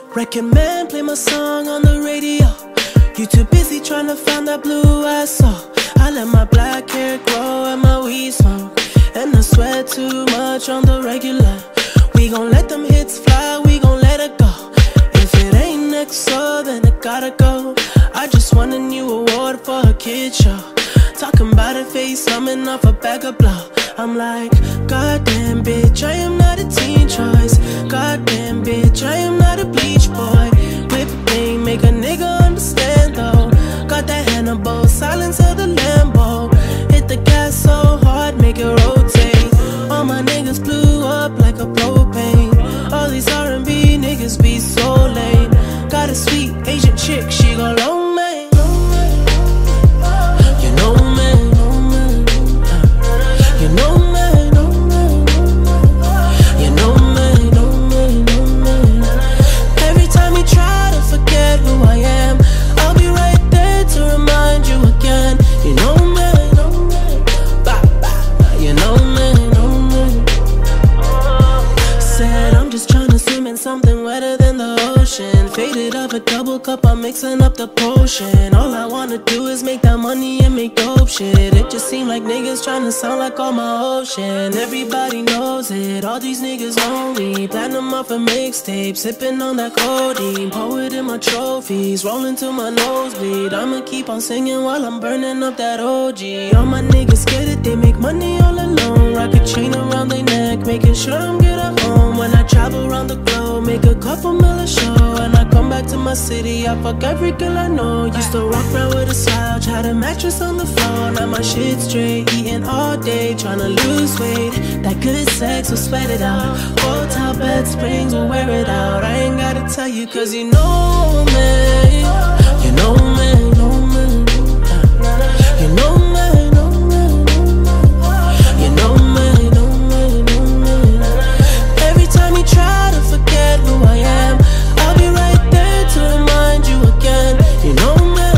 Wrecking man, play my song on the radio. You too busy trying to find that blue I saw. I let my black hair grow and my weed smoke, and I sweat too much on the regular. We gon' let them hits fly, we gon' let it go. If it ain't next, so then it gotta go. I just won a new award for a kid show. Talking about a face, coming off a bag of blow. I'm like, goddamn bitch, I am not a teen choice. Goddamn bitch, I am not a bleach boy. Whip thing, make a nigga understand though. Got that Hannibal, silence of the Lambo. Hit the gas so hard, make it rotate. All my niggas blew up like a propane. All these R&B niggas be so lame. Got a sweet Asian chick, she gon' loan me. You know me, you know me, you know me. Every time you try to forget who I am, I'll be right there to remind you again. You know me, you know me. Said I'm just trying to swim in something wetter than the ocean. Faded up a double cup, I'm mixing up the potion. All I wanna do is make that money and make dope shit. It just seem like niggas trying to sound like all my ocean. Everybody knows it, all these niggas know me. Platinum off a mixtape, sipping on that codeine. Poet in my trophies, rolling to my nosebleed. I'ma keep on singing while I'm burning up that OG. All my niggas get it, they make money all alone. Rock a chain around their neck, making sure I'm good at home. When I travel around the globe, make a couple mil a show. And I come back to my city, I fuck every girl I know. Used to walk around with a slouch, had a mattress on the floor. Now my shit straight, eating all day, tryna lose weight. That good sex will sweat it out. Hotel bed springs will wear it out. I ain't gotta tell you cause you know me. You know me, know me. You know me, know me. You know me, know me, know me. Every time you try to forget who I am, I'll be right there to remind you again. You know me,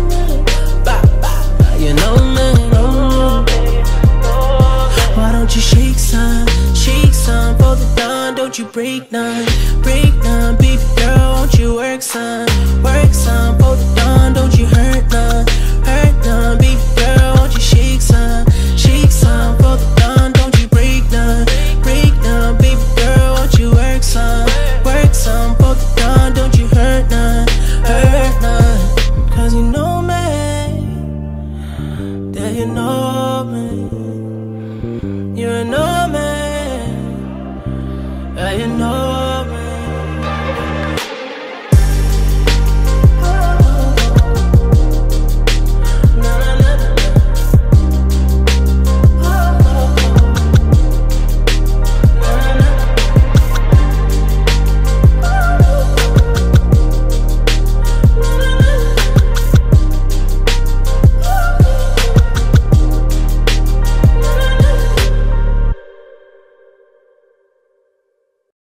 you know me, know me. Why don't you shake some for the dawn? Don't you break none, baby girl, won't you work some for the dawn? Don't you hurt none, baby girl, won't you shake some for the dawn? Don't you break none, baby girl, won't you work some for the dawn? Don't you hurt none, cause you know me, that you know me, you know me, that you know